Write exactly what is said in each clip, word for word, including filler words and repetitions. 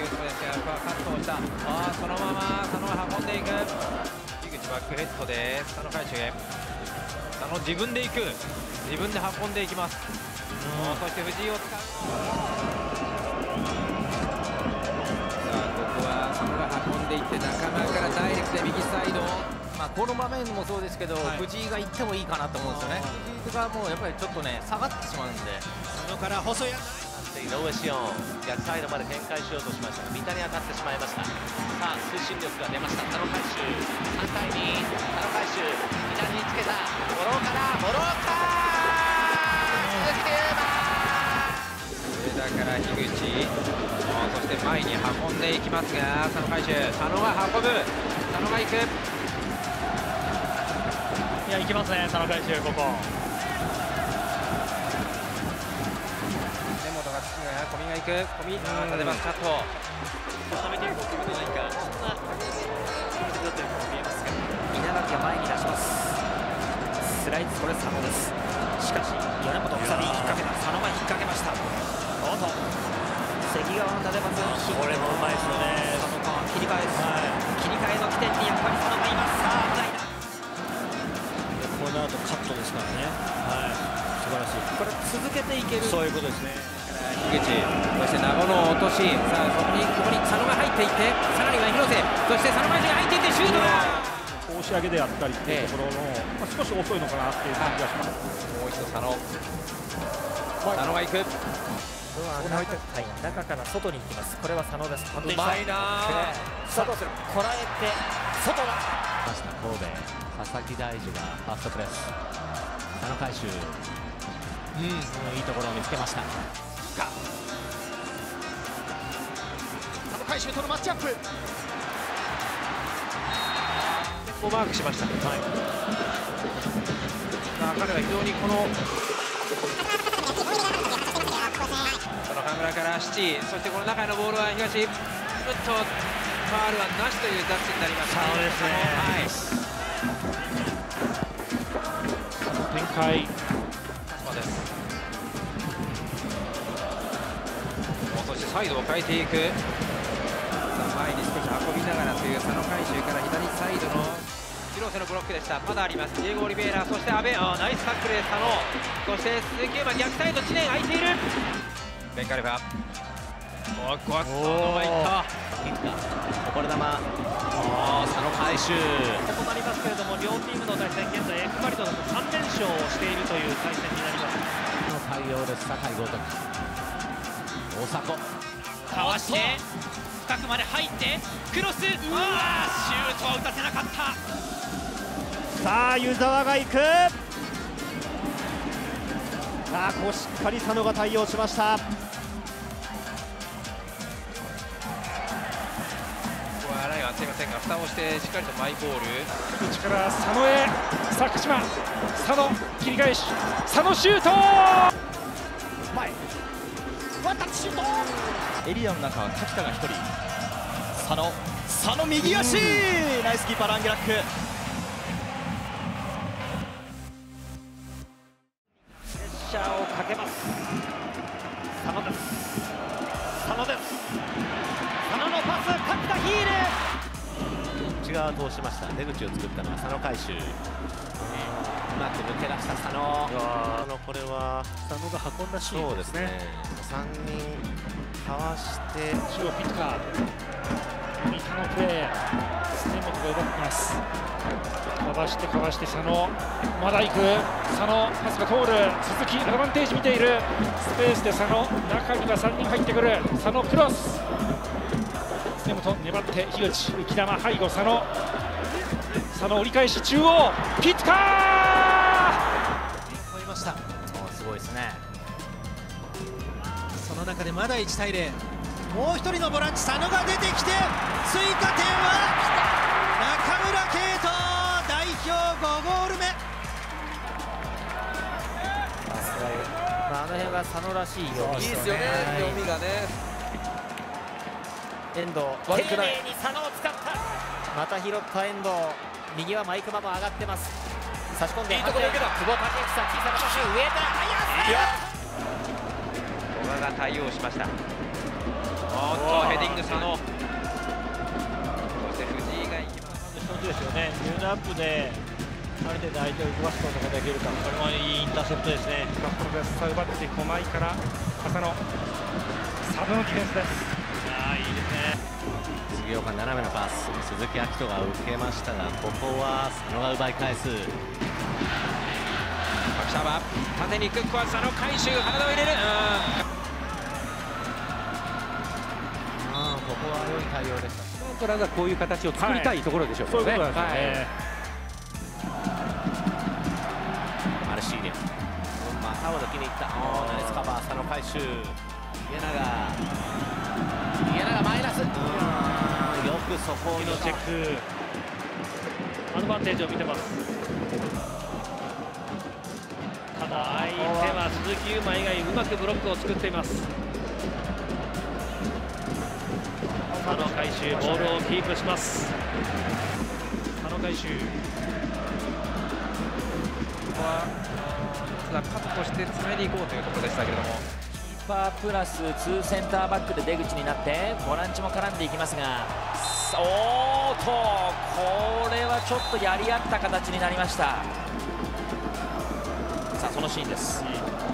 いうところですが、カットをした。ああ、そのまま佐野が運んでいく。樋口バックヘッドで佐野回収へ。佐野自分で行く。自分で運んでいきます。うん、そして藤井を使う。さあ、ここは佐野が運んでいって中村からダイレクトで右サイド。 まあこの場面もそうですけど、はい、藤井が行ってもいいかなと思うんですよね。藤井がもうやっぱりちょっとね下がってしまうんで。 佐野から細谷。 井上紫音逆サイドまで展開しようとしましたが三田に当たってしまいました。さあ推進力が出ました。佐野回収さんたいに、佐野回収左につけた五郎から五郎か上田から樋口、そして前に運んでいきますが佐野回収、佐野が運ぶ、佐野が行く。 いや行きますね佐野回収。ここ小見が行く、小見、立てます、カット。 収めていこうということないか、そんな気持ちだったように見えますが、 稲垣が前に出します。スライズ、これ佐野です。しかし米本くさび引っ掛けた。佐野が引っ掛けました。おっと関川の立てます。 これもうまいですよね。 佐野か切り替えです、はい、切り替えの起点にやっぱり佐野がいます。さあ危ないな。 この後カットですからね。はい、素晴らしい。 これ続けていける、 そういうことですね。 樋口、そして長野を落とし、さあそこにここに佐野が入っていって、さらには広瀬、そして佐野が入っていってシュートだ。 押し上げであったりっていうところの、まあ、少し遅いのかなっていう感じがします。 もう一度佐野、佐野が行く。 はい、中から外に行きます。これは佐野です。 うまいな。 佐藤する、こらえて外だ。 ました神戸佐々木大樹がファーストプレス。佐野回収、うん、いいところを見つけました。 佐野回収とのマッチアップ。 ここマークしました。はい。彼は非常にこのその河村から七、そしてこの中へのボールは東、ちょっとファウルはなしというジャッジになりました。 そうですね。はい。展開。 鹿島です。そしてサイドを変えていく。さあ前に少し運びながらという佐野回収から左サイドの広瀬のブロックでした。まだあります。ディエゴ・オリベイラ、そして阿部、あナイスタックルで佐野、そして鈴木優馬逆サイド、知念空いている。ベンカリファ、ここは佐野がいった。 こぼれ球、佐野回収となりますけれども、両チームの対戦、現在エクバリトだとさん連勝をしているという対戦になります。 の対応です。酒井豪徳、大迫かわして深くまで入ってクロス、うわーシュートは打たせなかった。 さあ湯沢が行く。さあこうしっかり佐野が対応しました。 ここはラインは合っていませんが、蓋をしてしっかりとマイボール。 内から佐野へ、さあ鹿島、佐野切り返し、佐野シュート。 前ワンタッチシュート。エリアの中は柿田がひとり。佐野、佐野右足、ナイスキーパーランゲラック。 プレッシャーをかけます。佐野です。佐野です。佐野のパス、柿田ヒール。 内側を通しました。出口を作ったのは佐野回収。うまく抜け出した佐野。これは佐野が運んだシーンですね。 さんにんかわして中央ピットカー三田のプレー、ステンモトが奪ってます。かわしてかわして佐野、まだ行く佐野、パスが通る。鈴木アドバンテージ見ている。スペースで佐野、中にはさんにん入ってくる。佐野クロス、ステンモト粘って樋口、浮き球背後佐野、佐野折り返し中央ピットカー超えました。 すごいですね。 その中でまだいちたいゼロ、もう一人のボランチ佐野が出てきて追加点は中村敬斗、代表ごゴール目。 まあ、あの辺が佐野らしいよ。 いいですよね、読みがね。 遠藤、丁寧に佐野を使った。また拾った遠藤、右はマイクマも上がってます。差し込んでいいところで受けた久保建英、小さなパス、上田、速い。 古賀が対応しました。あおっとヘディング佐野、そして藤井が行きます。 一つですよね、ビルドアップである程度相手を動かすことができるか、これもいいインターセプトですね。 ところです。さあ奪って駒井から浅野、サブのディフェンスです。 ああ、いいですね。 杉岡斜めのパス、鈴木明人が受けましたが、ここは佐野が奪い返す。 シャバ縦に行く、ここは佐野回収、体を入れる。 あここは良い対応でした。 トラがこういう形を作りたいところでしょうね。そういうことですね。 マルシーニョ、またを抜きにいった。おナイスカバー、佐野回収。家永、家永マイナス。うんよくそこをのチェック、アドバンテージを見てます。ただ相手は鈴木優馬以外うまくブロックを作っています。佐野回収、ボールをキープします。佐野回収、ここはカットして詰めに行こうというところでしたけれども、 キーパープラスツーセンターバックで出口になってボランチも絡んでいきますが、おーっとこれはちょっとやり合った形になりました。さあそのシーンです。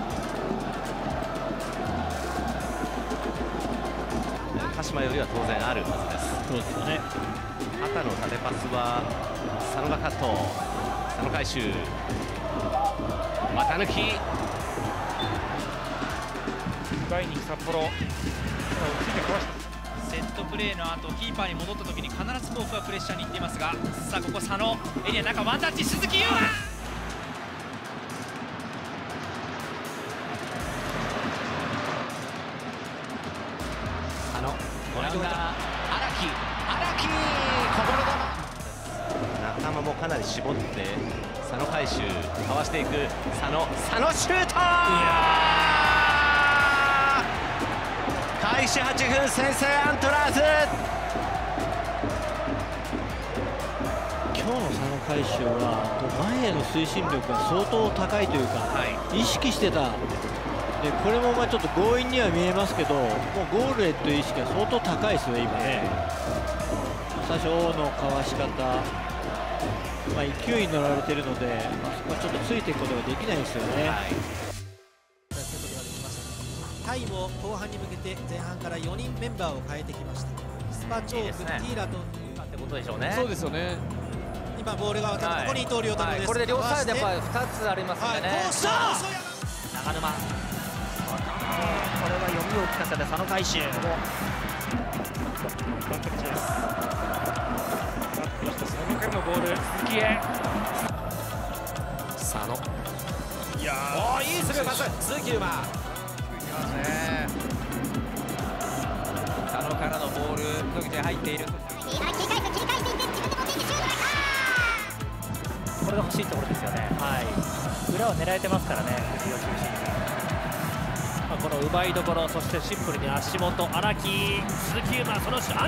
鹿島よりは当然あるはずです。 そうですよね。 旗の縦パスは佐野がカット、佐野回収、股抜き。 奪いに札幌、落ち着いてかわした。 セットプレーの後キーパーに戻った時に必ず甲府はプレッシャーに行っていますが、さあここ佐野エリア中ワンタッチ、鈴木優馬。 佐野、オランダ、荒木、荒木、こぼれ球。仲間もかなり絞って佐野回収、かわしていく佐野、佐野シュート。開始はっぷん、先制アントラーズ。 今日の佐野回収は前への推進力が相当高いというか、 はい、 意識してた。でこれもまあちょっと強引には見えますけど、もうゴールへという意識が相当高いですよね、今ね。最初、王のかわし方、まあ、勢いに乗られてるので、まあ、そこはちょっとついていくことができないですよね。はい、 タイも後半に向けて前半からよにんメンバーを変えてきました。スパチョーク、ティーラというってことでしょうね。 そうですよね。 今ボールが渡って、ここに伊藤亮太郎です。 これで両サイドやっぱりふたつありますんでね。長沼、これは読みを聞かせて佐野回収。 ワンタッチです。佐野からのボール、鈴木へ。 佐野、 いやー、おー、いいスルーパス、鈴木優馬。 佐野からのボール、野口が入っている。 これが欲しいところですよね。はい、裏を狙えてますからね、藤井を中心に。まあ、この奪いどころ、そしてシンプルに足元、荒木、鈴木優馬、その安西。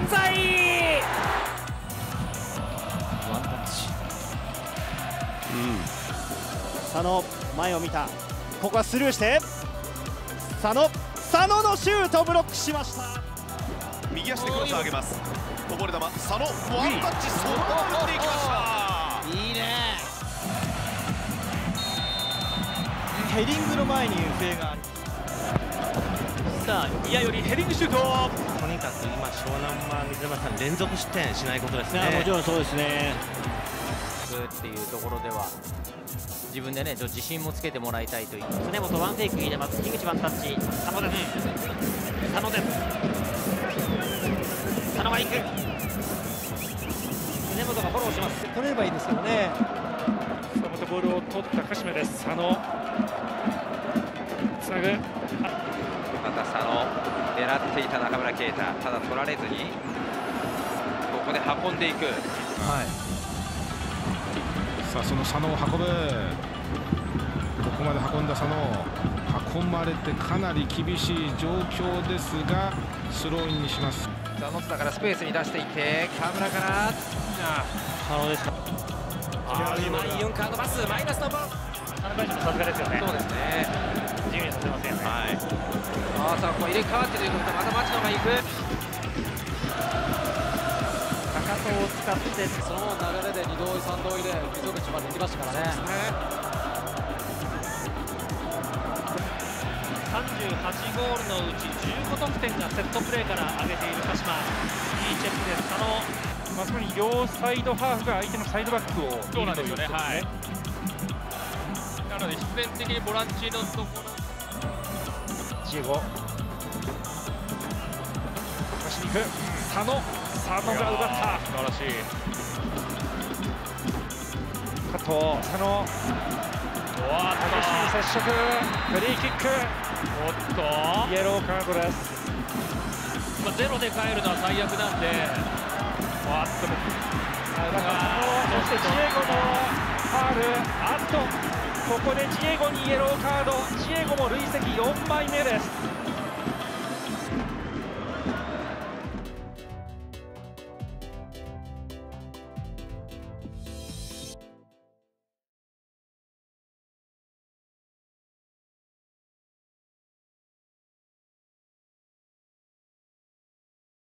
ワンタッチ。うん。佐野、前を見た。ここはスルーして。佐野、佐野のシュート、ブロックしました。 右足でクロスを上げます。こぼれ球、佐野、ワンタッチ、そのまま打っていきました。 いいね。ヘディングの前に笛がある。さあ、いやよりヘディングシュート。 とにかく今湘南は水沼さん連続失点しないことですね。 もちろんそうですね。 っていうところでは自分でねちょっと自信もつけてもらいたいという。常本ワンフェイク入れます。樋口ワンタッチ。佐野です。佐野です。佐野が行く。常本がフォローします。 取れればいいですけどね。 さあまたボールを取った鹿島です。佐野つなぐ。 また佐野狙っていた中村圭太、ただ取られずにここで運んでいく。はい、 さあその佐野を運ぶ。ここまで運んだ佐野、運まれてかなり厳しい状況ですがスローインにします。 佐野津田からスペースに出していって河村から、あ佐野ですか。 あー、うまいユンカーのパス、マイナスのボール。 田中選手もさすがですよね。 そうですね、 自由にさせませんよね。 はい、あさあこう入れ替わってということでまた町野が行く。 使ってその流れでに同意さん同意で溝口まで行きましたからね。 さんじゅうはちゴールのうちじゅうご得点がセットプレーから挙げている鹿島。いいチェックです。佐野、 まさに両サイドハーフが相手のサイドバックをそうなんですよね。はい。なので必然的にボランチのところ。 ジエゴ。出しに行く。佐野。佐野が奪った。 素晴らしい。 加藤、佐野。 わ激しい接触。フリーキック。 おっと。 イエローカードです。 まあゼロで帰るのは最悪なんで。わっと。 そしてジエゴのファール。あっと。ここでジエゴにイエローカード。ジエゴも累積よんまいめです。